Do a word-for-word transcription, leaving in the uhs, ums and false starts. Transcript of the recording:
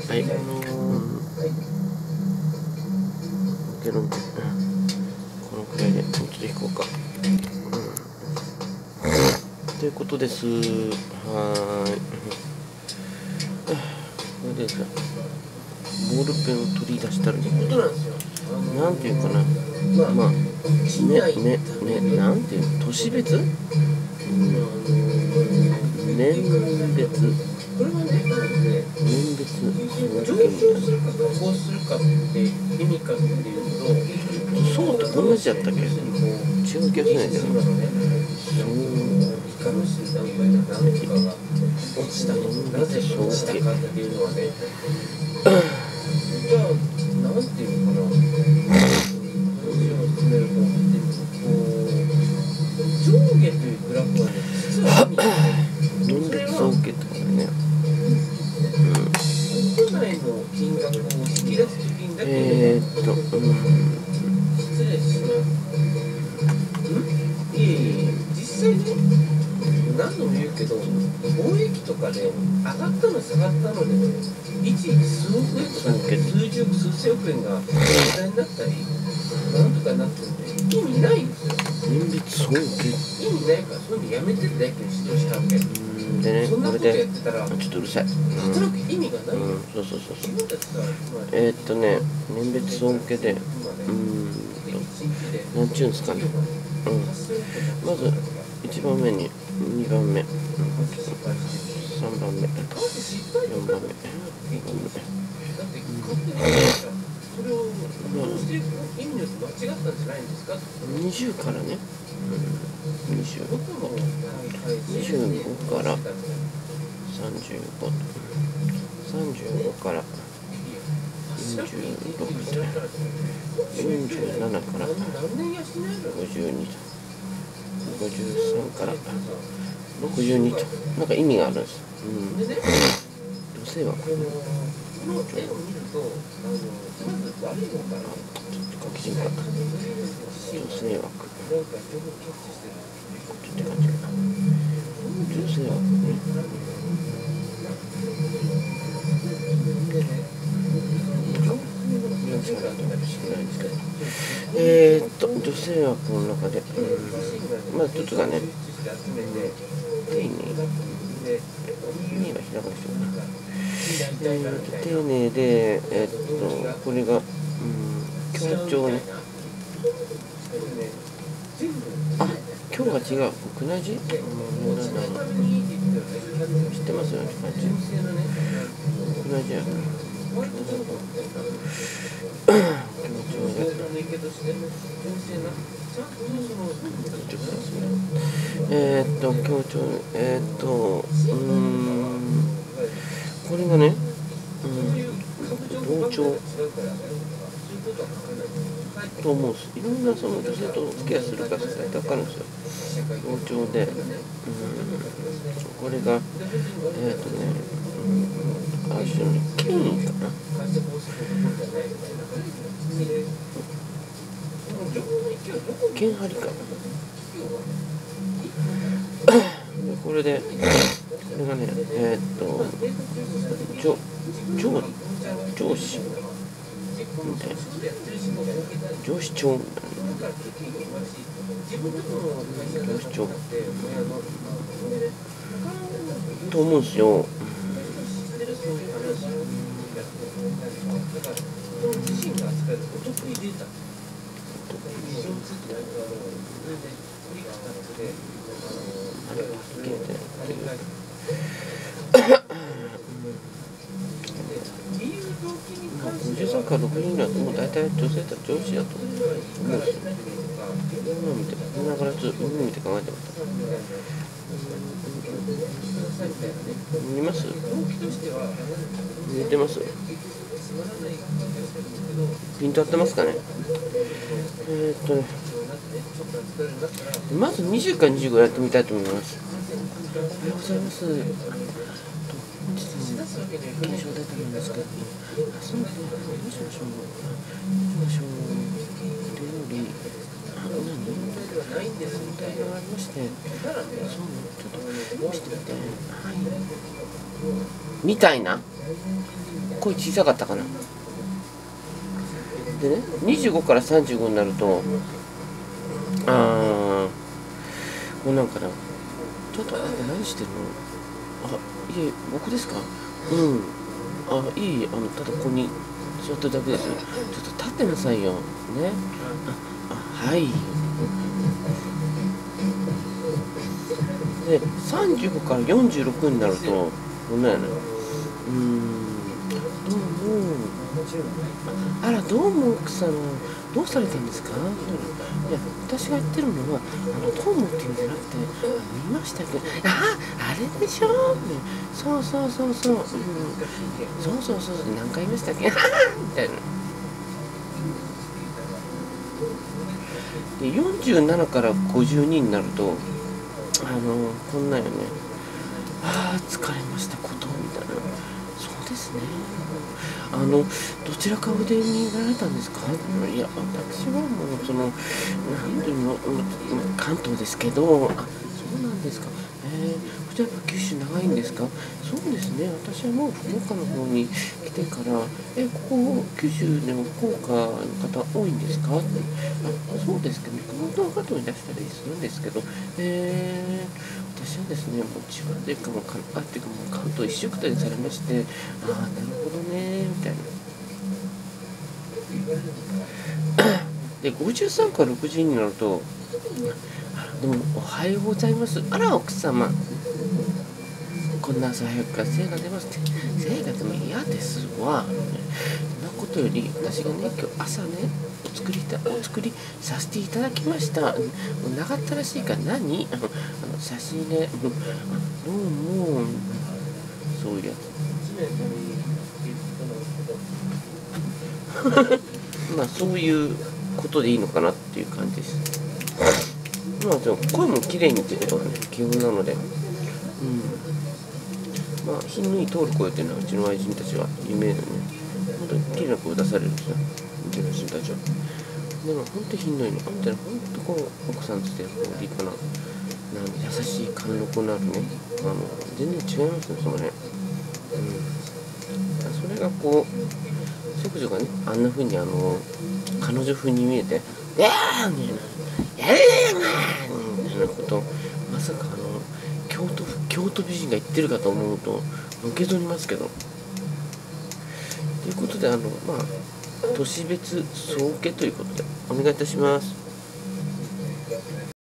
はい、あのー、ゲロンこのくらいでもうちょっと引こうか、うん、ということです。はーいこれでじゃボールペンを取り出したらなんていうかな、まあねねねなんていうの、年別、うん、年別これはね、年別上昇するか下降するかって意味かっていうと、そうって同じやったっけ？違う気がするんだけど、そうイカの診断が何とかが落ちたのなぜ落ちたかっていうのはね、じゃあなんていうのかな、話を進めるとこう上下というグラフはね、実は年別上下ってことだね。金額を引き出すときにだけえーっと、うん、失礼します。ん？いえいえ、実際ね、何度も言うけど、貿易とかで上がったの下がったのでね、一時数億円とか数十億、数千億円が値段になったり、なんとかになってるんで、意味ないんですよ。年別総計。意味ないから、そういうのやめてるだけの指導し関係。でね、これでちょっとうるさい。働く意味がない。うん、そうそうそうそう。えー、っとね、年別総計で、うーんと、なんちゅうんすかね。うん。まず一番目に二番目、三番目、四番目、五番目。にじゅうからね。にじゅうご、にじゅうごからさんじゅうご、さんじゅうごからよんじゅうろくで、よんじゅうななからごじゅうにと、ごじゅうさんからろくじゅうにと、なんか意味があるんです。うん。女性はこれね。ちょっと書き順か。女性枠。って感じかな。女性枠ね。えーっと、女性枠の中で、うん、まあ一つがね、丁寧に、には開かなくてもね。えーっと、丁寧で、えーっと、これが、うん、強調ね。あ、今日が違う。くなじ？うん、知ってますよね、感じ。くなじやな。えーっと、強調、えーっと、うーん、これがね、うん、同調と思うんです。いろんなその女性とお付き合いする方って大体わかるんですよ。同調で、うん、これが、えーっとね、うん、ある種の権威かな。剣張りか。これで、これがね、えー、っと、上、上、上司みたいな。上司長みたいな。上司長。と思うんですよ。ごじゅうさんからろくじゅうにはもう大体女性たち上司だと思うんですよ。今見て、見ながらちょっと見て考えてました。見ます？見てます？ピント合ってますかね。えー、っとねまずにじゅうからにじゅうごやってみたいと思います。おはようございます。本日の検証データなんですけど、そのどうしましょう。どうしましょう。料理、あ、何？問題がありまして、そう、ちょっと見せてみて、はい。みたいな声小さかったかな。でね、にじゅうごからさんじゅうごになると、あー、もうなんかな、ちょっとあんた何してるの？あ、いえ、僕ですか？うん。あ、いい、あの、ただここに座ってるだけですよ。ちょっと立ってなさいよ。ね。あ、あ、はい。で、さんじゅうごからよんじゅうろくになると、こんなんやね。うーん、どうも。あら、どうも奥様。どうされたんですか？いや、私が言ってるのは、あの、どうもっていうんじゃなくて、あの見ましたけど、あ、あれでしょ、ね、そうそうそうそう、うん、そうそうそう、何回言いましたっけみたいな。で、よんじゅうななからごじゅうにになると、あの、こんなんよね。ああ、疲れました、ことみたいな。そうですね。あの、どちらか腕になられたんですか？いや、私はもう、その、なんていうの、関東ですけど、あ、そうなんですか。えー、こちら九州長いんですか？そうですね。私はもう福岡の方に来てから、え、ここ、九州でも福岡の方多いんですか？って、あ、そうですけど、熊本の方もいらっしゃったりするんですけど、えー、私はですね、もう千葉というか、もうかあっていうか、もう関東一緒くたにされまして、ああ、なるほどね、みたいな。で、ごじゅうさんからろくじゅうになると、どうも、おはようございます。あら、奥様。こんな朝早くから精が出ますって。精が出も嫌ですわ。そんなことより、私がね、今日朝ね、お作りた、お作りさせていただきました。長ったらしいから何あの、あの差し入れ、どうも、そういうやつ。まあ、そういうことでいいのかなっていう感じです。まあ、でも声も綺麗にってことがね、基本なので。うん。まあ、品のいい通る声っていうのはうちの愛人たちは有名でね、本当に綺麗な声を出されるんですよ、うちの愛人たちは。でも本当に品のいいの、あんたね、本当こう、奥さんとしてこう立派な、なん優しい貫禄のあるね、あの、全然違いますよ、その辺。うん。それがこう、食女がね、あんな風にあの、彼女風に見えて、いやーみたいな、やれやーみたいなこと、まさかあの、京都京都美人が言ってるかと思うと受け取りますけど。ということで、あのまあ都市別総受けということでお願いいたします。